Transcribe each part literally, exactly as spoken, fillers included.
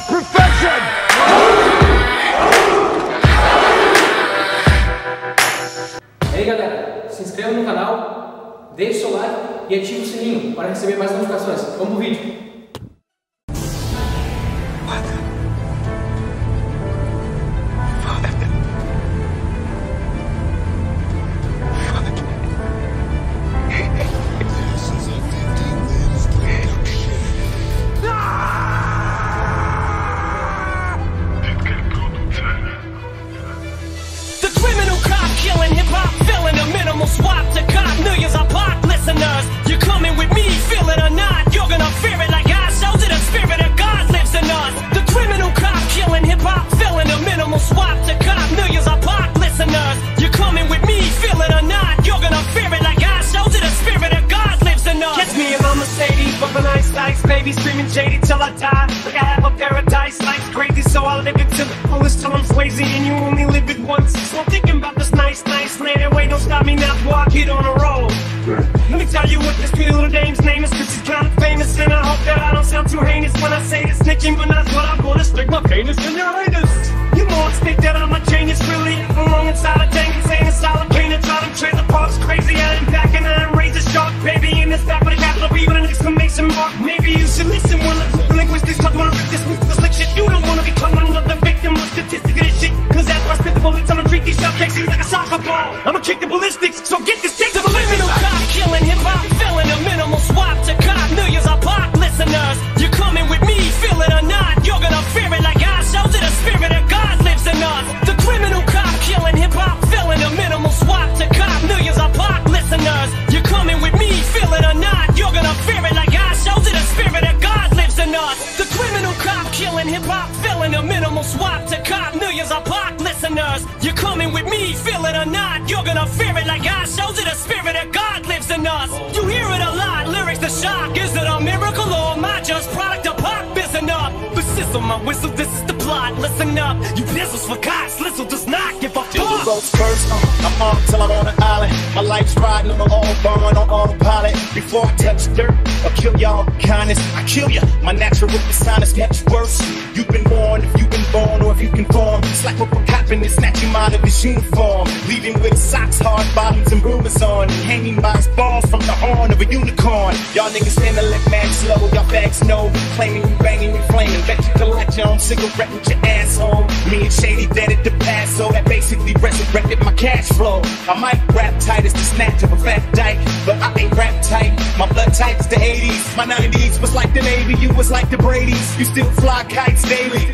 perfection! E aí galera, se inscreva no canal, deixe seu like e ative o sininho para receber mais notificações. Vamos pro vídeo. Swap to cop millions of pop listeners. You're coming with me, feel it or not. You're gonna fear it like I showed you. The spirit of God lives in us. The criminal cop killing hip hop, filling a minimal swap to cop millions of pop listeners. You're coming with me, feel it or not. You're gonna fear it like I showed you. The spirit of God lives in us. Catch me in my Mercedes, bumping ice ice, baby, screaming J D till I die. Like I have a paradise, life's crazy, so I'll live it till the fullest, till I'm Swayze, and you only live it once. So I'm thinking about this nice, nice land, and wait, don't stop me now. Walk it on a roll. Let me tell you what this pretty little dame's name is, cause she's kind of famous, and I hope that I don't sound too heinous when I say this. Snitching, but not what I'm gonna stick my penis in your anus. You won't think that I'm a genius, really. I'm wrong inside a dang insane asylum. Can't try to trade the parks crazy. I ain't back and I'm razor sharp, baby. In this back with a capital B with an exclamation mark. Maybe you should listen when I relinquish this. Talk wanna rip this with the slick shit. You don't wanna become another victim of statistic of this shit, cause that's why I spit the bullets. I'ma treat these shot kicks like a soccer ball. I'ma kick the ballistics, so get this thing to the liminal cop killing hip hop, filling a minimal swap to cop millions of pop listeners. You're coming with me, feel it or not. You're gonna fear it like I showed you. The spirit of God lives in us. The criminal cop killing hip hop, filling a minimal swap to cop millions of pop listeners. You're coming with me, feel it or not. You're gonna fear it like I showed you. The spirit of God lives in us. The criminal cop killing hip hop, filling a minimal swap to cop millions of pop listeners. You're coming with me, feel it or not. You're gonna fear it like I showed you. The spirit of God lives in us. You hear it a lot, lyrics to shock. Is it a miracle or am I just product of pop? Isn't up, but sizzle my whistle, this is the plot. Listen up, you pistols for cops. Listen does not give a fuck. Goes first, uh, I'm on till I'm on an island. My life's riding on all born on autopilot. Before I touch dirt, I'll kill y'all with kindness. I kill ya, my natural persona is much worse. You've been born, if you've been born, or if you conform. It's like what will happen is snatch him out of his uniform, leaving with socks, hard bottoms, and rumors on, and hanging by his balls from the horn of a unicorn. Y'all niggas stand to let man slow, y'all bags know, claiming you banging, you flaming. Bet you collect your own cigarette with your ass home. Me and Shady dead at the past, so that basically resurrected my cash flow. I might rap tight as the snatch of a fat dyke, but I ain't rap tight. My blood type is the eighties, my nineties was like the Navy, you was like the Brady's. You still fly kites daily.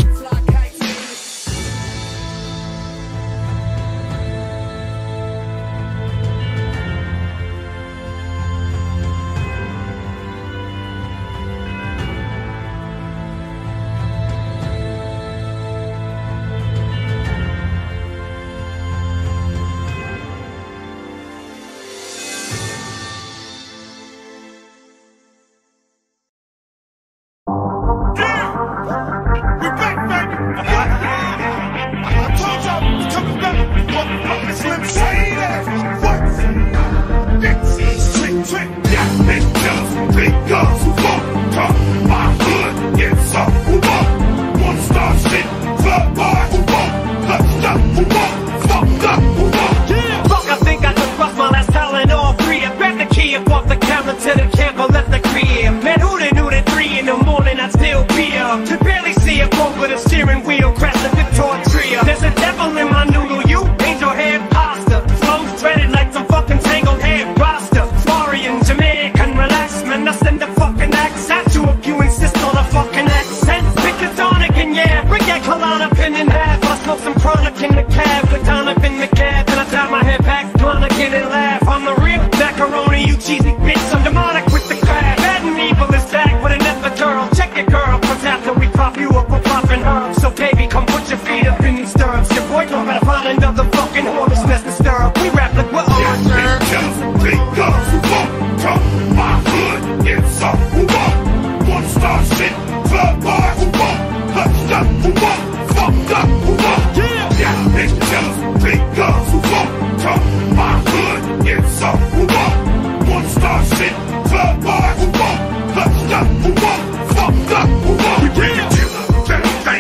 There's a devil in my noodle, you angel head pasta. Flows dreaded like some fucking tangled hair rasta. Florian, Jamaican, relax, man, I send a fucking axe at you if you insist on a fucking accent. Pick a tonic and yeah, bring that colonic pin in half. I smoke some chronic in the cab, with tonic in the cab, and I tie my head back, chronic in and laugh. I'm the real macaroni, you cheesy bitch, I'm demonic with the crab. Bad and evil is back with an epidural. Check it, girl, cause after we pop you up, we're popping her. So baby, come put your feet up in these stirrups. Your boy don't gotta find another fucking horse nest to stir up. We rap like we're on yeah, just because who won't come my hood, it's up who won't. One star shit, club boy who won't. Touched up who won't, fucked up who won't. Yeah, yeah, it's just because who won't come my hood, it's up who won't. One star shit, club boy who won't. Touched up who won't, fucked up who won't. We bring it to the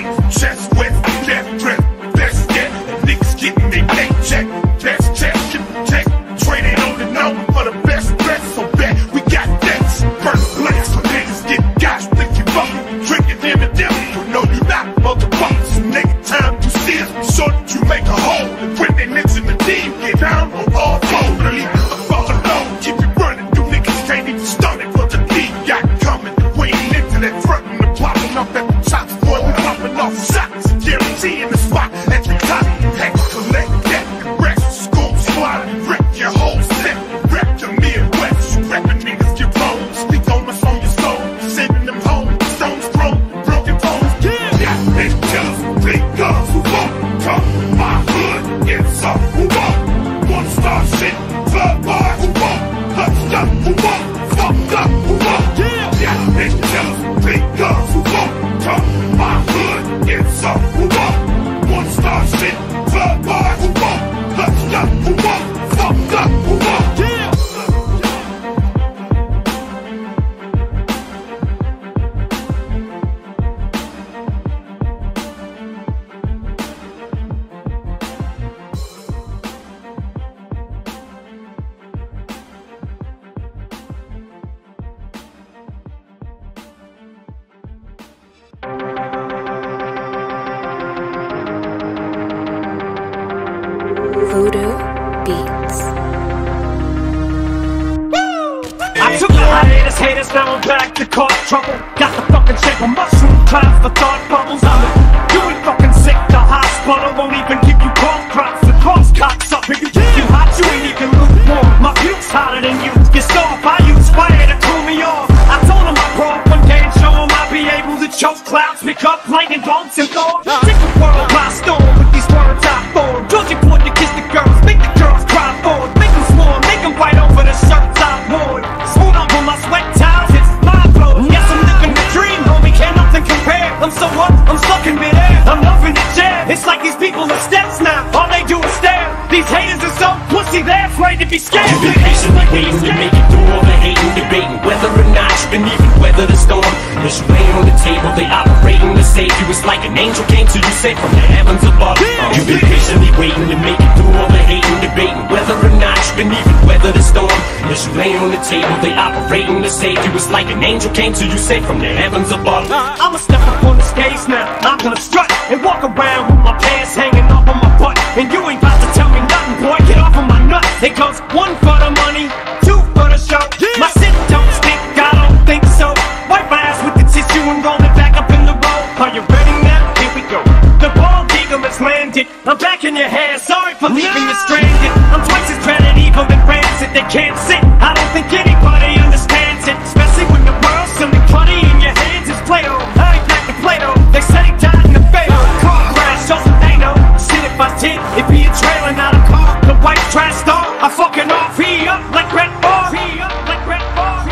now I'm back to cause trouble. Got the fucking shape of mushroom clouds for thought bubbles. I'm you ain't fucking sick, the hospital won't even give you cough drops. The cross cocks up, if you get you hot, you ain't even lukewarm. My puke's hotter than you, get off, I use fire to cool me off. I told him I brought one day and show him I'd be able to choke clouds, pick up lightning bolts and thorns. Take the world by storm with these words I form. Georgie Floyd to kiss the girls, make the girls cry forward. Make them swarm, make them fight over the shirts I worn. Smooth over my sweat towels, it's my blow. Yes, I'm living the dream, homie, can't nothing compare. I'm so what? I'm stuck in midair, I'm loving the chair. It's like these people are steps now, all they do is stare. These haters are so pussy, they're afraid to be scared. You've been patiently waiting to make it through all the hating, debating whether or not you can even weather the storm. As you lay on the table, they operating to save you. It's like an angel came to you, sent from the heavens above. You've been patiently waiting to make it through all the hating, debating whether or not you can even weather the storm. As you lay on the table, they operating to save you. It's like an angel came to you, sent from the heavens above. I'ma step up on the stage now, I'm gonna strut and walk around with my pants hanging off on my butt. And you ain't about to tell me nothing, boy, get off of my nut. It goes one for the money, two for the show. My shit don't stink, I don't think so. Wipe my ass with the tissue and roll it back up in the roll. Are you ready now? Here we go. The bald eagle has landed, I'm back in your hair, sorry for leaving you stranded. I'm twice as bad at evil and rancid, they can't sit. I don't think anybody understands it, especially when the world's something funny in your hands. It's Play-Doh, I ain't back to Play-Doh. They said he died in the fatal car crash, shows them they know. Shit, if I did, it'd be a trailer, not a car. The white trash star, I fucking off, he up like Red Bar. He up like Red Bar.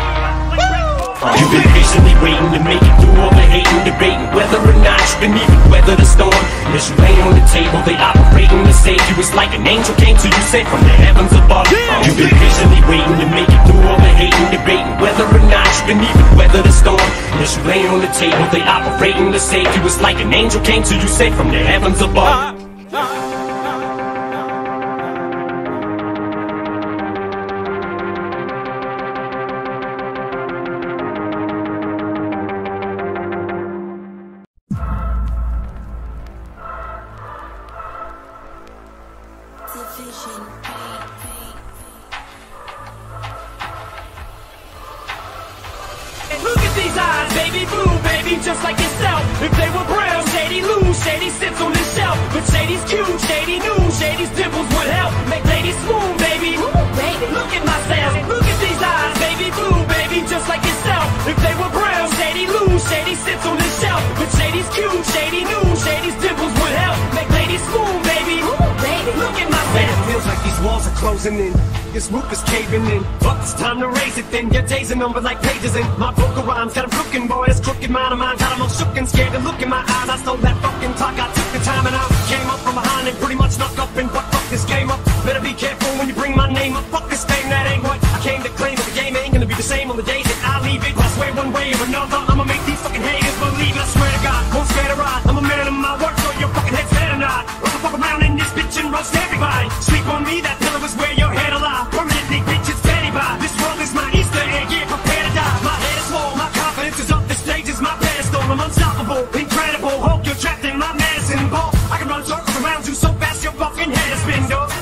You've been patiently waiting to make it through all the hating, debating whether or not you can even weather the storm. As you lay on the table, they operating to save you. It's like an angel came to you, sent from the heavens above. You've been patiently waiting to make it through all the hating, debating whether or not you can even weather the storm. As you lay on the table, they operating to save you. It's like an angel came to you, sent from the heavens above. Look at these eyes, baby blue, baby, just like yourself. If they were brown, shady lose, shady sits on the shelf. But shady's cute, shady new, shady's dimples would help make ladies swoon, baby. Ooh, baby, look at myself. Look at these eyes, baby blue, baby, just like yourself. If they were brown, shady lose, shady sits on the shelf. But shady's cute, shady new, shady's dimples would help make ladies swoon, baby. Ooh, baby, look at myself. Man, it feels like these walls are closing in. This roof is caving in, but it's time to raise it then. Your days are numbered like pages in my book of rhymes. Got 'em cooking, boy, this crooked mind of mine. Got 'em all shook and scared to look in my eyes. I stole that fucking talk, I took the time and I came up from behind and pretty much snuck up and butt fucked this game up. Better be careful when you bring my name up. Fuck this fame, that ain't what I came to claim. But the game ain't gonna be the same on the days that I leave it. I swear one way or another, I'ma make these fucking haters believe it. I swear to God, won't spare the ride. I'm a man of my word, so your fucking head's fair or not. Run the fuck around in this bitch and roast everybody. Sleep on me, that pillow is where your head alive. Permanently, bitch, it's petty by. This world is my Easter egg, yeah, prepare to die. My head is full, my confidence is up, the stage is my pedestal. I'm unstoppable, incredible, Hulk, you're trapped in my medicine ball. I can run circles around you so fast your fucking head is spin, dog.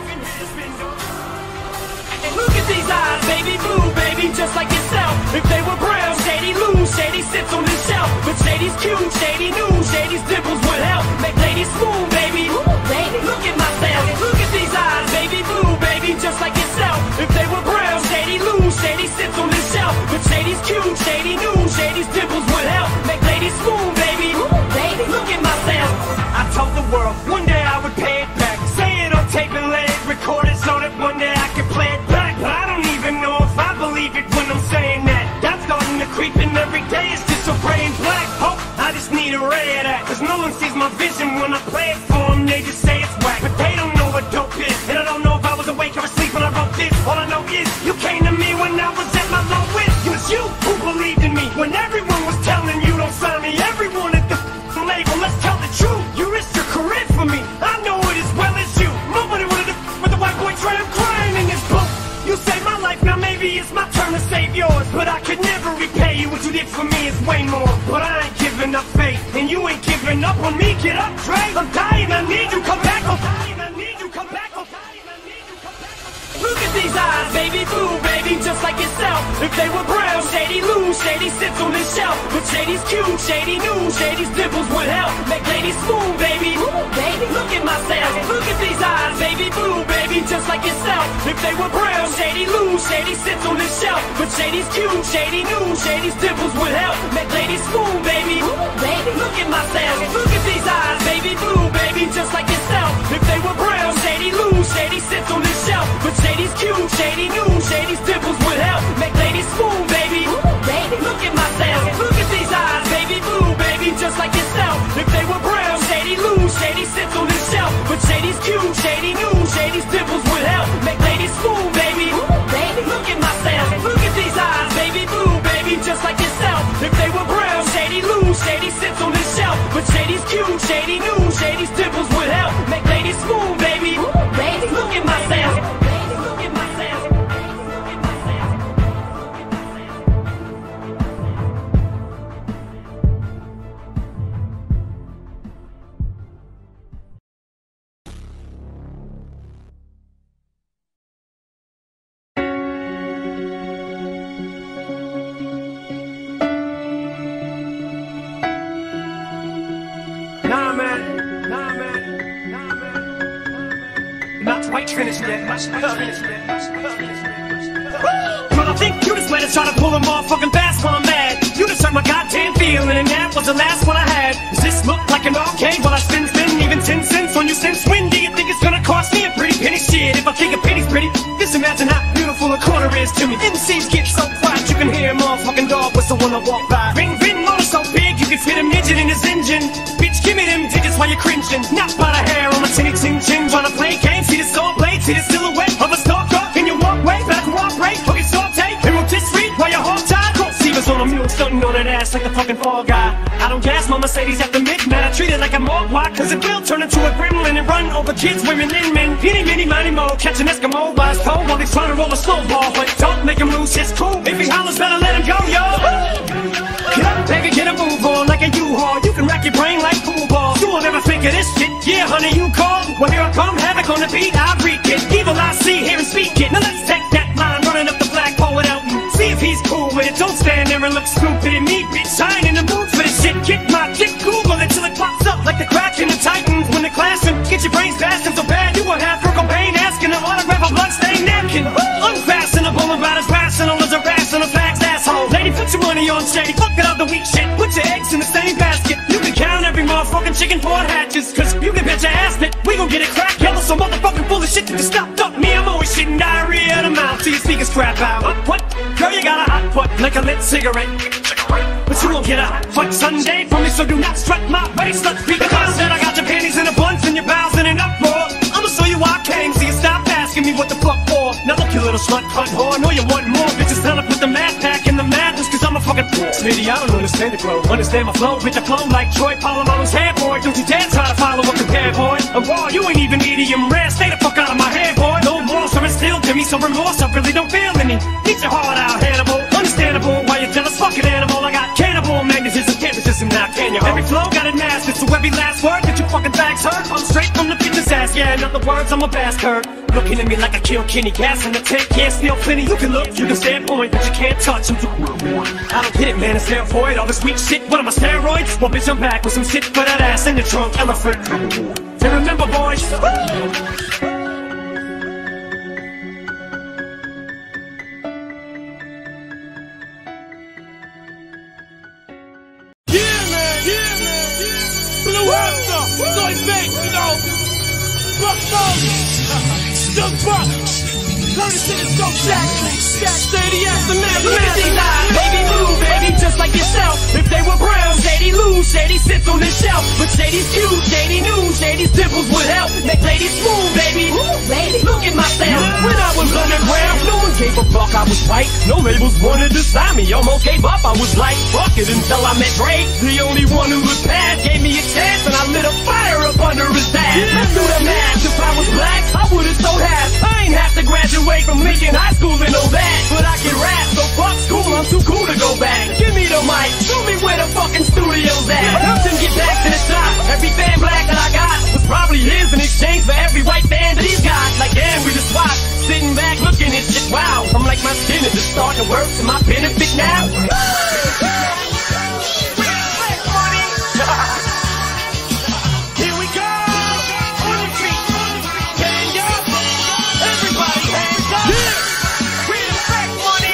And look at these eyes, baby blue, baby, just like yourself. If they were brown, shady lose, shady sits on the shelf. But shady's cute, shady new, shady's dimples would help make ladies swoon, baby. Ooh, baby, look at myself. Look at these eyes, baby blue, baby, just like yourself. If they were brown, shady lose, shady sits on the shelf. But shady's cute, shady new, shady's dimples would help make ladies swoon, baby. Ooh, baby, look at myself. I told the world one day I would pay it back. Say it on tape and let it record it so that one day I can play it back. But I don't even know if I believe it when I'm saying that. That's starting to creep in every day. It's just so gray and black. Hope I just need a ray of that. Cause no one sees my vision when I play it for them. They just say it's whack. But they don't know what dope is. And I don't know if I was awake or asleep when I wrote this. All I know is you came to me when I was at my lowest. It was you who believed in me when everyone was telling you don't sign me. Everyone at the label, let's tell the truth. You risked your career for me. I know it as well as you. Nobody wanted to with the white boy tramp crying in this book. You saved my life, now maybe it's my turn to save yours. But I could never repay you. What you did for me is way more. But I ain't giving up faith, and you ain't giving up on me. Get up, Trey. I'm dying, I need you, come back. I'm dying, I need you, come back. I'm dying, I need you, come back. Look at these eyes, baby blue, baby, just like yourself. If they were brown, Shady lose, Shady sits on this shelf. But Shady's cute, Shady new, Shady's dimples would help make ladies swoon, baby. Ooh, baby, look at myself, look at these eyes, baby blue, baby, just like yourself. If they were brown, Shady lose, Shady sits on this shelf. But Shady's cute, Shady new, Shady's dimples would help make ladies swoon, baby. Ooh, baby, look at myself, look at these eyes, baby blue, baby, just like yourself. If they were brown, Shady lose, Shady sits on this shelf. But Shady's cute, Shady new, Shady's dimples would help make ladies swoon, baby. Ooh, baby, look at myself, look at these eyes, baby blue, baby, just like yourself. If they were brown, Shady lose, Shady sits on this shelf. But Shady's cute, Shady new, Shady's dimples would help make ladies swoon, baby. Ooh, baby, look at myself, look at these eyes, baby blue, baby, just like yourself. If they were brown, Shady lose, Shady sits on this shelf. But Shady's cute, Shady new, Shady's dimples would help make ladies swoon, baby. Ooh, baby, look at myself, baby, look at myself, baby, look at myself. Nah, man. Nah, man. Nah, man. Not quite finished yet. Not quite finished yet. But I think you just let us try to pull a motherfucking fast while I'm mad. You just hurt my goddamn feeling, and that was the last one I had. Does this look like an arcade? Well, I spend, spend even ten cents on you since when do you think it's gonna cost me a pretty penny? Shit, if I think a penny's pretty, just imagine how beautiful a quarter is to me. M Cs get so quiet, you can hear a motherfucking dog whistle when I walk by. Ring, ring, motor so big, you can fit a midget in his engine. Bitch, give me them digits while you're cringing. Not by the hair on my chinny chin chin. Tryna play games, see the saw blade, see the silhouette of a stalker in your walkway. Better cooperate, hook it saute, and rotisserie while you're hog tied. Cross-seavers on a mule, stunting on that ass like the fucking fall guy. I don't gas my Mercedes after midnight. I treat it like a mogwai, cause it will turn into a gremlin and run over kids, women, and men. Itty, bitty, mighty mo, catch an Eskimo by his toe while he's trying to roll a snowball. But don't make him lose his cool. If he hollers, better let him go, yo. Get up, baby, get a move on like a U-Haul. You can rack your brain like pool balls. You will never think of this shit. Yeah, honey, you call. Well, here I come, havoc on the beat. I wreak it. Evil I see, hear and speak it. Now let's take that line, running up the flagpole without you. See if he's cool with it. Don't stand there and look stupid at me, bitch. I ain't in the mood for this shit. Get my dick, Google it till it pops up like the crack in the Titans. When the class and get your brains blasting so bad, you would have Kurt Cobain asking to autograph a bloodstained napkin. Unfastenable about as rational as a rational facts, asshole. Lady, put your money on Shady. Fuck it up the weak shit. Put your eggs in the same basket. You can count every motherfucking chicken for hatches. Cause you can bet your ass that we gon' get it crack. Yellow so motherfucking full of shit that you stopped up. Me, I'm always shitting diarrhea at a mouth till your speakers crap out. What? What? Girl, you got a hot butt like a lit cigarette. But you won't get a hot butt Sunday from me, so do not strut my waist. Let's be because that I got your panties in a bunch and your bowels in an uproar. I'ma show you why I came, so you stop asking me what the fuck for. Now look, you little slut cunt whore, I know you want more. Bitches tell to put the math pack in the madness, cause I'm a fucking smitty, I don't understand the flow. Understand my flow, bitch, I flow like Troy Polamalu's hair, boy. Don't you dare try to follow a compare, boy. A raw, you ain't even medium rare. Stay the fuck out of my hair, boy. No more, so it's still to me, so remorse, I really don't feel any. Get your heart out, Hannibal. Understandable, why you jealous fucking animal. I got cannibal magnetism, canvatism, now can you? Every flow got it mastered, so every last word that you fucking bags heard. I'm straight from the bitch's ass, yeah, in other words, I'm a bastard. Looking at me like I killed Kenny, gas in the tank, can't steal plenty. You can look, you can stand point, but you can't touch him. I don't get it, man, it's their void. All this weak shit, what am I, steroids? Well, bitch, I'm back with some shit for that ass in the trunk, elephant. And remember, boys, The buck, Curtis in his dope shack, shack, sturdy as the man. Look at these eyes, baby blue, baby, just like yourself. If they were brown, Shady lose, Shady sits on this shelf. But Shady's cute, Shady new, Shady's dimples would help make ladies smooth, baby. Ooh, baby, look at myself. When I was underground, no one gave a fuck, I was white. No labels wanted to sign me, almost gave up. I was like, fuck it until I met Drake. The only one who was bad gave me a chance, and I lit a fire up under his ass. Let's do the math. If I was black, I would've so have. I ain't have to graduate from Lincoln High School and know that. But I can rap, so fuck school, I'm too cool to go back. Give me the mic, show me where the fucking studio's at. Help him get back to the top. Every fan black that I got was probably his in exchange for every white fan that he's got. Like damn, we just watch, sitting back looking at shit. Wow, I'm like my mind spinning, just starting to work to my benefit now. Here we go, on your feet, stand up, everybody hands up. Bring it back, money.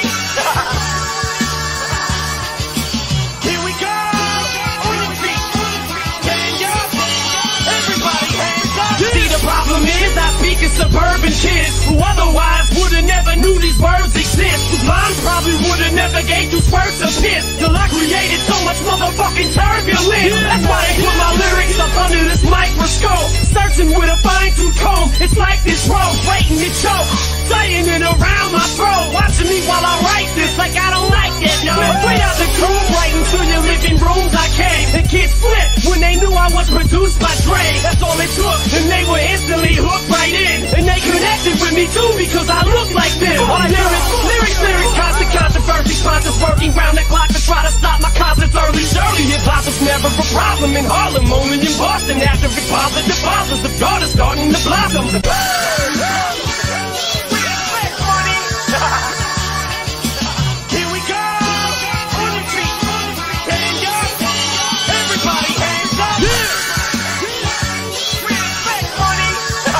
Here we go, on your feet, stand up, everybody hands up. See, the problem is I speak of suburban kids who otherwise would've never knew these words exist. Whose mom probably would've never gave you spurts of piss till I created so much motherfucking turbulence. That's why they put my lyrics up under this microscope, searching with a fine-tooth comb. It's like this rose waiting to choke, saying it around my throat, watching me while I write this like I don't like it. Yo, straight out the coop, right into your living rooms I came. The kids flipped when they knew I was produced by Dre. That's all it took, and they were instantly hooked right in. And they connected with me too because I look like them. My lyrics, lyrics, lyrics, constant controversy, sponsors working round the clock to try to stop my concerts early. Surely hip hop was never a problem in Harlem, only in Boston after it bothered the fathers. The daughters starting to blossom. Here we go, on your feet, stand up, everybody hands up. Respect money.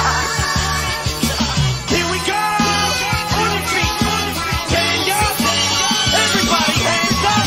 Here we go, on your feet, stand up, everybody hands up.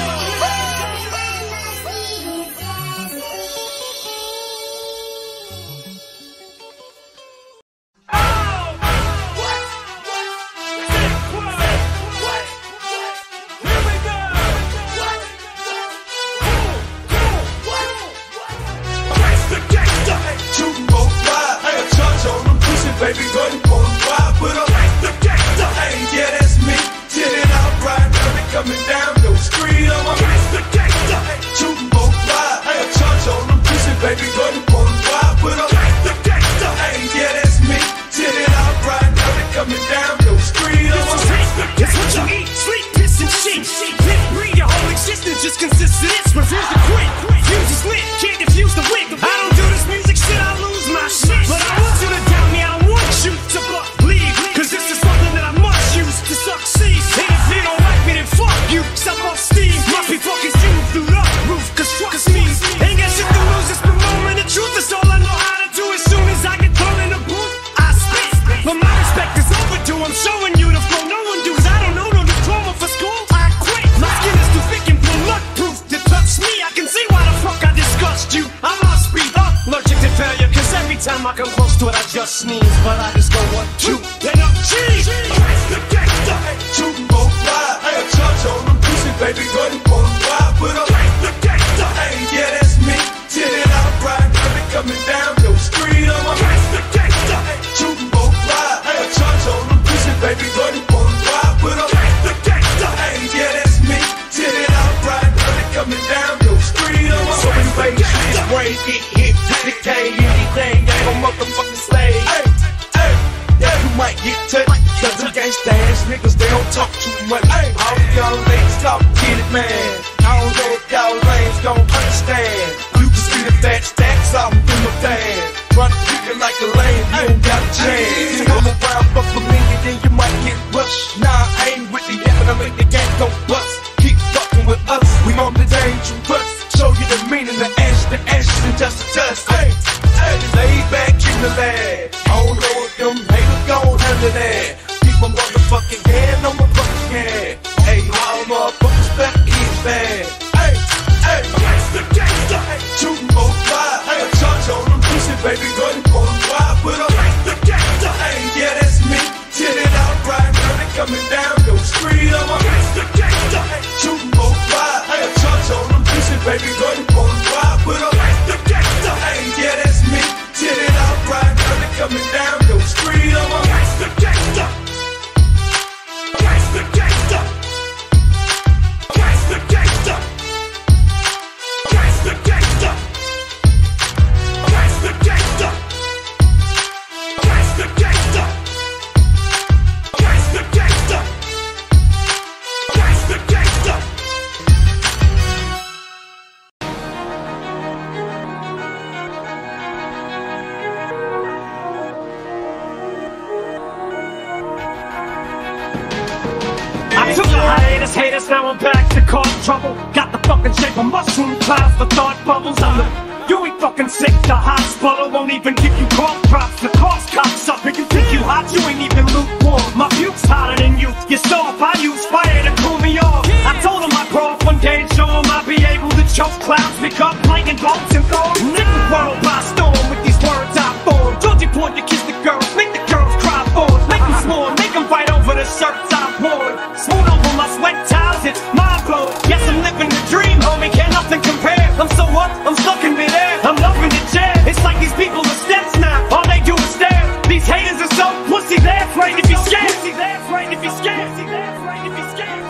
Baby, go and pull them wide, put up the gangsta. Hey, yeah, that's me. Chillin' out, riding dirty, coming down the street. I'm a the gangsta. Shooting both wide, hey, a charge on them, pushing, baby, go and pull them wide, put up the gangsta. Hey, yeah, that's me. Chillin' out, riding dirty, coming down the street. I'm a the gangsta. It's what you eat, sleep, piss, and shit. Live, breathe, your whole existence just consists of this. Refuse to quit, fuse is lit, can't defuse the wick. I don't do this music shit, I lose my shit. But I want you to doubt me, I you to believe, cause this is something that I must use to succeed. And if you don't like me, then fuck you, suck off steam. Must be fucking shooting through the roof, cause trust me, ain't got shit to lose, it's the moment of truth. That's all I know how to do. As soon as I get thrown in the booth, I spit. But my respect is overdue, I'm showing you the flow no one does. I don't know no diploma for school, I quit. My skin is too thick and bulletproof to touch me. I can see why the fuck I disgust you. I must be allergic to failure, cause every time I come close to it I just sneeze. But I just go one, two, then up, cheese. The gangsta, shooting both wide, hey, a charge on them, pushing, baby, go and pull them wide, put up the gangsta. Hey, yeah, that's me. Chillin' out, riding dirty, coming down the street. I'm a the gangsta, shooting both wide, hey, a charge on them, pushing, baby, go and pull them wide, put up the gangsta. Hey, yeah, that's me. Chillin' out, riding dirty, coming down the street. I'm a So many ways this brain get hit, dictate anything, ain't no motherfucking slave. Hey, hey, yeah, you might get touched, cause them gangsta ass niggas, they don't talk too much. Hey, all of y'all ladies talk, get it, man. I don't know if y'all lanes gon' understand. You can see the fat stacks out through my fan. Try to keep it like a lane, you don't got a chance. Come around, fuck with me, and then you might get rushed. Nah, I ain't with the yet, but I make the gang go bust. Keep fucking with us, we on the dangerous. Show you the meaning, the ash, the ashes, and just a dust. Hey, hey, lay back in the land. I don't know if them haters gon' handle that. Keep my motherfucking hand on my fucking hand. Hey, all motherfuckers back is bad. Hey, hey, that's the gangsta. shooting both wide. Hey, a charge on them, pushing, baby, go and pull them wide. Put up the gangsta. Hey, yeah, that's me. Chillin' out, riding dirty, coming down the street. I'm a the gangsta. shooting both wide. Hey, a charge on them, pushing, baby, go and pull them wide. Put up the gangsta. Hey, yeah, that's me. Chillin' out, riding dirty, coming down the street. I'm a the gangsta. That's the gangsta. That's the gangsta. That's the gangsta. That's the gangsta. That's the gangsta. That's the gangsta. That's the gangsta. haters, haters, now I'm back to cause trouble. Got the fucking shape of mushroom clouds for thought bubbles. I'm the, you ain't fucking sick, the hospital won't even give you cough drops. The cost cops up, it can think you hot, you ain't even lukewarm. My puke's hotter than you, you're soft, I use fire to cool me off. I told him I prof one day and show him I'd be able to choke clouds, pick up lightning bolts and thorns. Take the world by storm with these words I form. Georgie poured to kiss the girls, make the girls cry for it. Make them sworn, make them fight over the shirts I worn. Smooth over my sweat towels, it's mind blowing. Yes, I'm living the dream, homie, can't nothing compare. I'm so what? I'm stuck in midair, I'm loving the chair. It's like these people are steps now, all they do is stare. These haters are so pussy, they're afraid to be scared. They're afraid to be scared. They're afraid to be scared.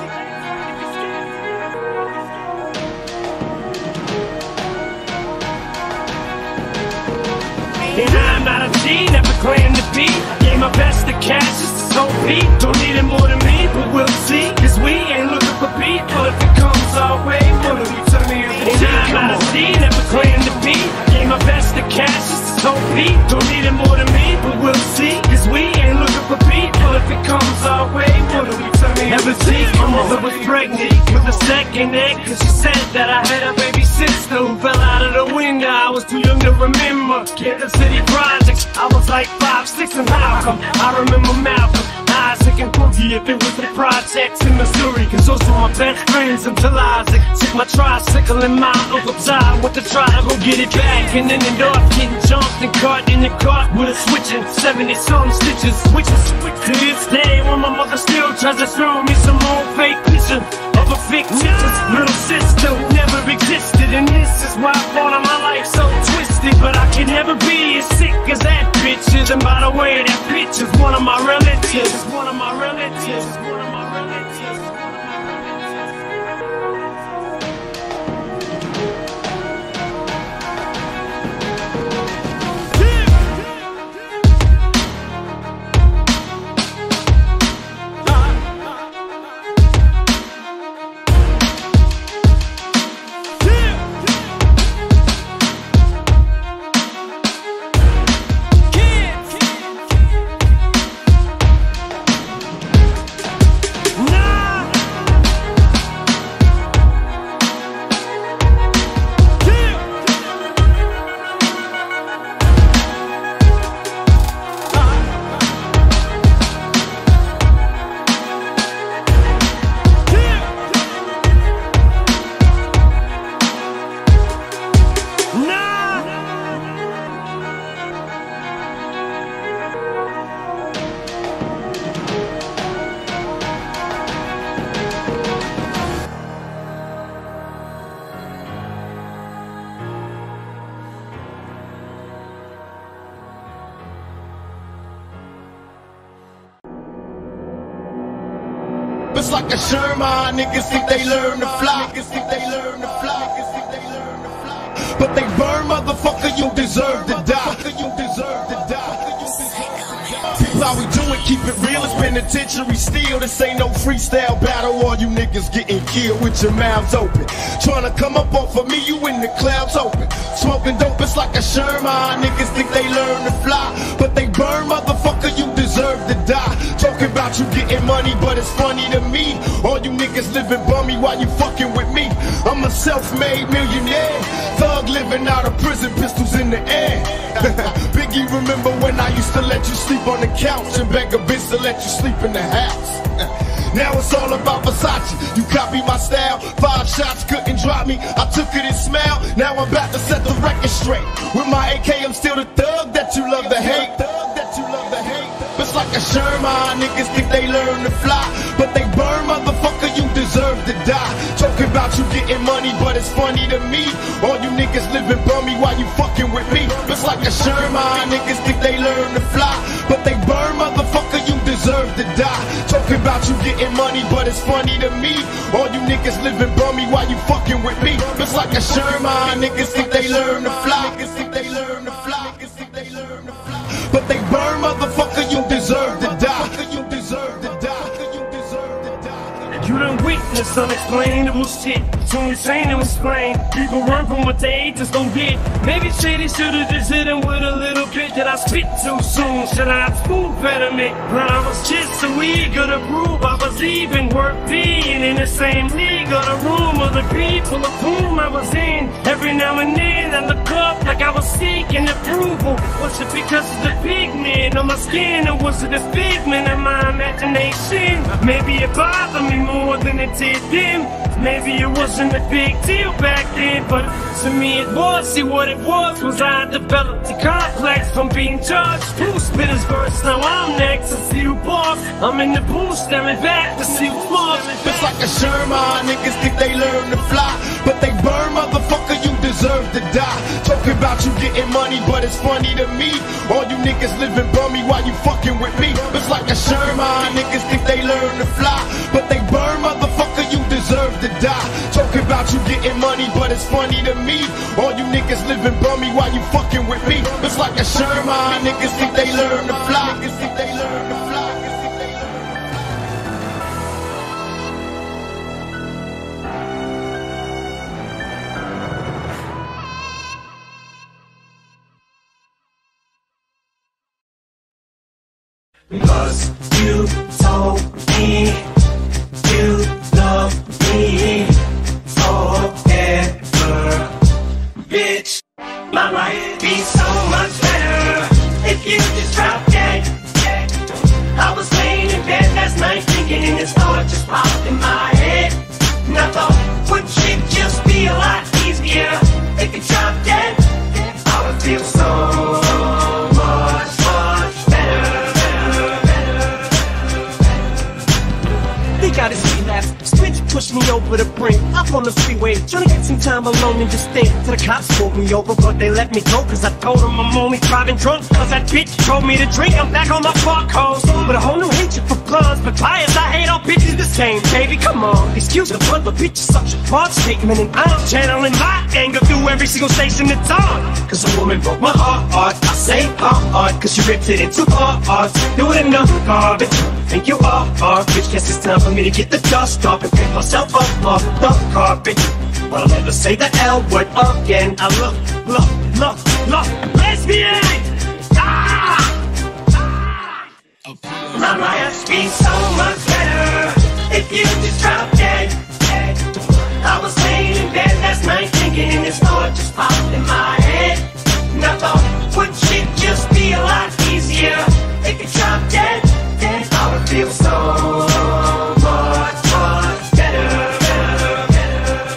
And I'm not a G, never claimed to be. Gave my best to cash, just to so beat. Don't need it more than me, but we'll see. Cause we ain't looking for beat, but if it comes our way, what do you tell me? And I'm not a G, never claimed to be. Gave my best to cash, just to so beat. Don't need it more than me, but we'll see. Cause we ain't looking for beat, but if it comes our way, what do you tell me? Never see, my mother was pregnant with a second egg. Cause she said that I had a baby sister who fell out of the window. I was too young to remember. Kansas City projects, I was like five, six and Malcolm. I remember Malcolm, Isaac and Boogie. If it was the projects in Missouri, cause those were my best friends until Isaac took my tricycle and my Uncle Ty went to try to go get it back and then ended up getting jumped and caught in the cart with a switch and seventy some stitches. Switches to this day when my mother still tries to show me some old fake picture of a fictitious little sister who never existed. And this is why I thought of my life so twisted, but I can never be as sick as that bitch is. And by the way, that bitch is one of my relatives. One of my relatives. One of my relatives. It's like a Sherman, niggas think they learn to fly. Niggas think they learn to fly. Niggas think they learn to fly. But they burn, motherfucker, you deserve to die. You deserve to die. People, how we do it, keep it real, it's penitentiary steel. This ain't no freestyle battle, all you niggas getting killed with your mouths open. Trying to come up off of me, you in the clouds open. Smoking dope, it's like a Sherman, niggas think they learn to fly. But they burn, motherfucker, you deserve to die. Talking about you getting money, but it's funny to me. All you niggas living bummy while you fucking with me. I'm a self-made millionaire, thug living out of prison, pistols in the air. Biggie, remember when I used to let you sleep on the couch and beg a bitch to let you sleep in the house? Now it's all about Versace. You copy my style, five shots couldn't drop me. I took it and smiled. Now I'm about to set the record straight. With my A K, I'm still the thug that you love to hate. Thug that you love to hate. It's like a Sherman, niggas think they learn to fly, but they burn, motherfucker, you deserve to die. Talking about you getting money, but it's funny to me. All you niggas living bummy while you fucking with me. It's like a Sherman, niggas think they learn to fly, but they burn, motherfucker, you deserve to die. Talking about you getting money, but it's funny to me. All you niggas living bummy while you fucking with me. It's like a Sherman, niggas think they learn to fly. Niggas think they learn to fly. Niggas think they learn to fly. But they burn, motherfucker, you deserve to die. You deserve to die. You deserve to die. You done witnessed this unexplainable shit. Too insane to explain. People run from what they just don't get. Maybe Shady should've just hit him with a little bit that I spit too soon. Should I have spoon fed him it? But I was just so eager to prove I was even worth being in the same league or the room of the people of whom I was in. Every now and then I look up like I was seeking approval. Was it because of the pigment on my skin, or was it a figment of my imagination? Maybe it bothered me more than it did them. Maybe it wasn't a big deal back then, but to me it was. See, what it was was I developed a complex from being judged. Who spit his verse? Now I'm next. I see who boss. I'm in the booth staring back to see who's lost. It's like a Sherman, niggas think they learn to fly, but they burn, motherfucker, you deserve to die. Talking about you getting money, but it's funny to me. All you niggas living bummy while you fucking with me. It's like a Sherman, niggas think they learn to fly, but they burn, motherfucker, you deserve to die. Talking about you getting money, but it's funny to me. All you niggas living bummy while you fucking with me. It's like a Sherman, niggas think they learn to fly. Niggas think they learn to fly. Cause you told me you love me forever, bitch. My life be so much better if you just drop dead. I was laying in bed last night thinking, and this thought just popped in my head. And I thought, would shit just be a lot easier if you dropped dead? I would feel so much, much better. They got his relapse, switch pushed me over the brink. Up on the freeway, trying to get some time alone and just think. Till the cops pulled me over, but they let me go. Cause I told them I'm only driving drunk. Cause that bitch told me to drink. I'm back on my fuck hoes with a whole new hatred for bloods. But bias, I hate all bitches the same, baby, come on. Excuse the pun, but bitch is such a broad statement. And I'm channeling my anger through every single station that's on. Cause a woman broke my heart, I say heart, cause she ripped it into parts. Do it in the garbage. Think you are, are, bitch, guess it's time for me to get the dust off and pick myself up off the carpet. But I'll never say the L word again. I look, look, look, look, lesbian! Ah! Ah! My life be so much better if you just drop dead. I was laying in bed last night thinking, and this thought just popped in my head. And I thought, would shit just be a lot easier if you drop dead? Then I would feel so much, much better, better, better.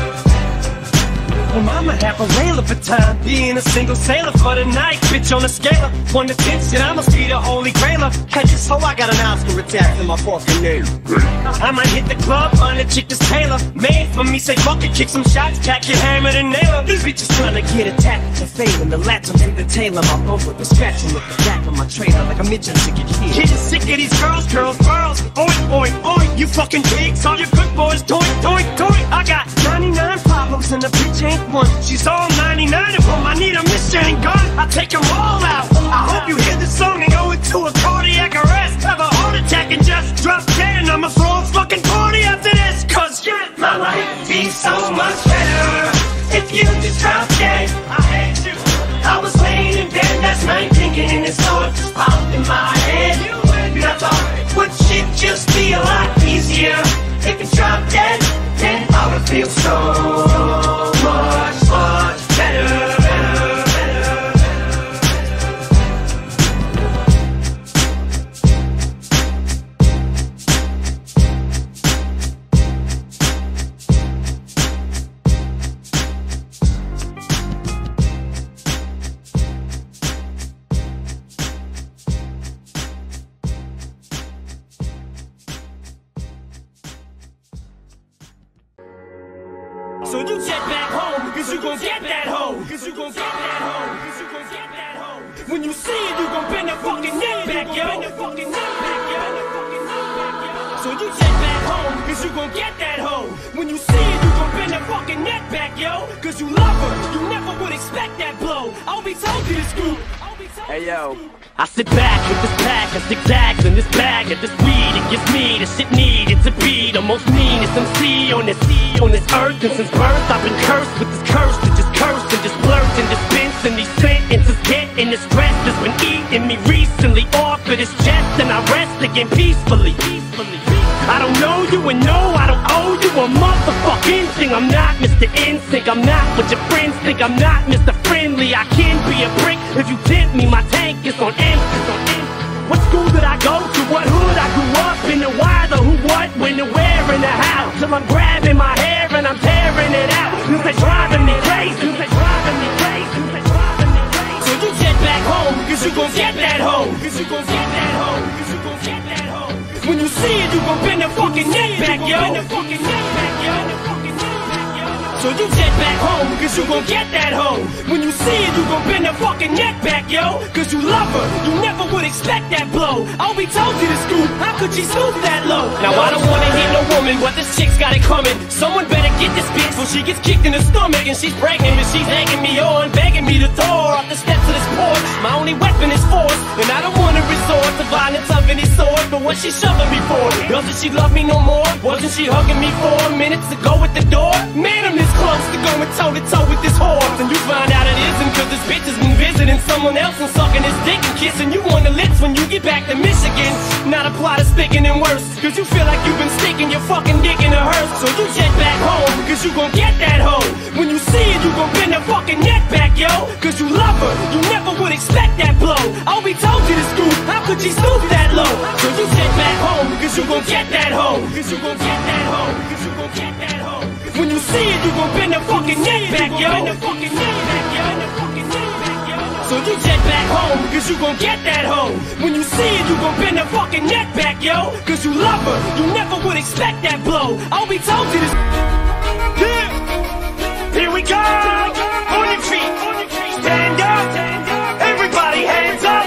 Well, mama have a rail of a time being a single sailor for the night. Bitch on the scale of one to ten, shit, I must be the holy grail of. Catch this hoe, I got an Oscar attack in my fucking name. I might hit the club on a chick that's tailor made for me. Say fuck it, kick some shots, jack your hammer and nail her. These bitches trying to get attacked to fail, and the latch on the tail of my boat with the scratching at the back of my trailer like a midget sick of kids. Getting sick of these girls, girls, girls. Oink, oink, oink. You fucking pigs, all your good boys. Doink, doink, doink. I got ninety-nine problems and the bitch ain't one. She's all ninety-nine of them. I need a machine gun. I take them all out. I hope you hear this song and go into a cardiac arrest. Have a heart attack and just drop dead, and I'ma throw a fucking party after this. Cause yeah, my life be so much better if you just drop dead. I hate you. I was laying in bed last night thinking, and this thought just popped in my head. And I thought, would shit just be a lot easier if you drop dead? Then I would feel so much, much better, better, better, better. So you jet back home, cause you gon' get that hoe. Cause you gon' get that hoe. Cause you gon' get that hoe. When you see it, you gon' bend that fucking neck back, yo. Bend that fucking neck back, yo. So you jet back home, cause you gon' get that hoe. When you see it, you gon' bend that fucking neck back, yo. Cause you love her, you never would expect that blow. I'll be told you this group. Hey yo, I sit back with this pack of zigzags in this bag of this weed. It gives me the shit needed to be me, the most meanest M C on this on this earth. And since birth I've been cursed with this curse to just curse and just blurt and dispense. And these sentences getting this stress that's been eating me recently off of this chest. And I rest again peacefully. I don't know you and no, I don't owe you a motherfucking thing. I'm not Mister Instinct, I'm not what your friends think. I'm not Mister Friendly, I can be a prick if you tempt me. My tank is on empty. What school did I go to? What hood I grew up in? The why, the who, what, when, the where, and the how. Till I'm grabbing my hair and I'm tearing it out. Cause they driving me crazy. Cause they driving me crazy. Cause they driving me crazy. So you jet back home, cause you gon' get that home. Cause you gon' get that home. Cause you gon' get that home. When you see it, you gon' bend the fucking neck back, yo. Bend the fucking neck back, yo. So you jet back home, cause you gon' get that home. When you see it, you gon' bend the fucking neck back, yo. Cause you love her, you never would expect that blow. I'll be told you to scoop, how could she stoop that low? Now I don't wanna hear no woman, but this chick's got it coming. Someone better get this bitch before she gets kicked in the stomach. And she's pregnant and she's egging me on, begging me to throw her off the steps of this porch. My only weapon is force, and I don't wanna resort to violence of any sort. But what she shoving me for? Doesn't she love me no more? Wasn't she hugging me four minutes ago at the door? Man, I'm this close to going toe to toe with this whore. And you find out it isn't, cause this bitch has been visiting someone else and sucking his dick and kissing you on the lips when you get back to Michigan. Now the plot is sticking and worse, cause you feel like you've been sticking your fucking dick in a hearse. So you jet back home, cause you gon' get that hoe. When you see it, you gon' bend the fucking neck back, yo. Cause you love her, you never would expect that blow. I'll be told you to scoop, how could she stoop that low? So you jet back home, cause you gon' get that hoe. Cause you gon' get that hoe. Cause you gon' get that hoe. When you see it, you gon' bend the fucking neck back, yo. Bend the fucking neck back, yo. So you jet back home, cause you gon' get that hoe. When you see it, you gon' bend the fucking neck back, yo. Cause you love her, you never would expect that blow. I'll be told you this. Yeah. Here we go. On your feet, stand up. Everybody hands up.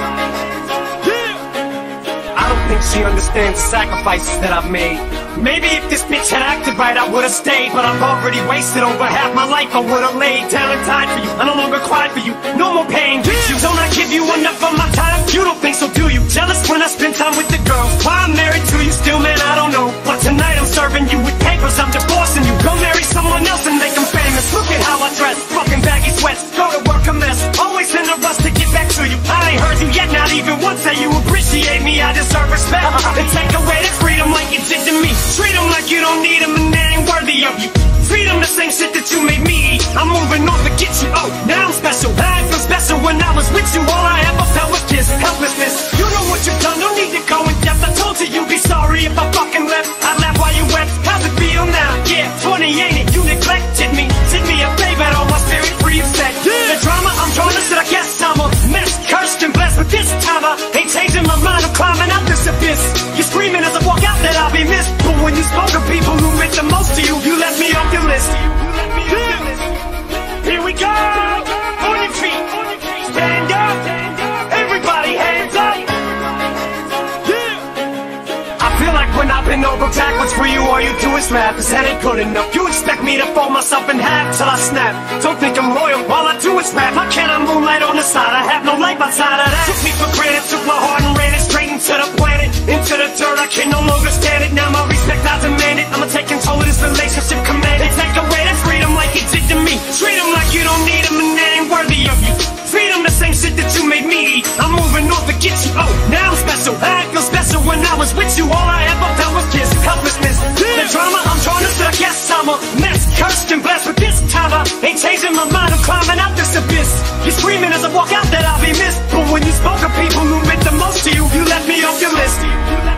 Yeah. I don't think she understands the sacrifices that I've made. Maybe if this bitch had acted right, I would've stayed. But I've already wasted over half my life. I would've laid down and died for you. I no longer cry for you, no more pain. You don't I give you enough of my time? You don't think so, do you? Jealous when I spend time with the girls. Why I'm married to you still, man, I don't know. But tonight I'm serving you with papers, I'm divorcing you. Go marry someone else and make them famous. Look at how I dress, fucking baggy sweats. Go to work a mess, always in a rush to get back to you. I ain't heard you yet, not even once say you appreciate me. I deserve respect. And take away this freedom like you did to me. Treat them like you don't need them and they ain't worthy of you. Treat them the same shit that you made me eat. I'm moving on to get you. Oh, now I'm special. I ain't feel special when I was with you. All I ever felt was kiss, helplessness. You know what you've done, no need to go in depth. I told you you'd be sorry if I fucking left. I laughed while you wept. How's it feel now? Yeah, twenty ain't it? You neglected me. Did me a favor, all my spirit free set. The drama I'm drawn to, I guess I'm a mess. Cursed and blessed, but this time I ain't changing my mind. I'm climbing out this abyss. You're screaming as I walk out that I'll be missed. But when you spoke of people who meant the most to you, you left me off your list. Here we go. On your feet, stand up. Everybody hands up. Yeah. I feel like when I've been over backwards for you, all you do is laugh. Cause that ain't good enough. You expect me to fold myself in half till I snap. Don't think I'm loyal, all I do is rap. How can I moonlight on the side? I have no life outside of that. Took me for granted, took my heart and ran it straight into the planet. Into the dirt, I can no longer stand it. Now my respect, I demand it. I'ma take control of this relationship, command it. Take away that freedom like you did to me. Treat them like you don't need them and they ain't worthy of you. Treat them the same shit that you made me eat. I'm moving on to get you. Oh, now I'm special. I feel special when I was with you. All I ever felt was kiss, helplessness. The drama I'm drawn to, I guess I'm a mess. Cursed and blessed, but this time I ain't changing my mind. I'm climbing out this abyss. You're screaming as I walk out that I'll be missed. But when you spoke of people who meant the most to you, you left me off your list.